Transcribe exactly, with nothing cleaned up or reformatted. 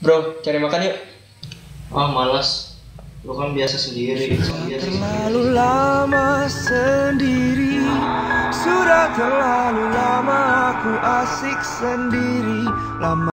Bro, cari makan yuk. Ah, malas. Lu kan biasa sendiri. Biasa Terlalu sendiri. lama sendiri, sudah terlalu lama aku asik sendiri. Lama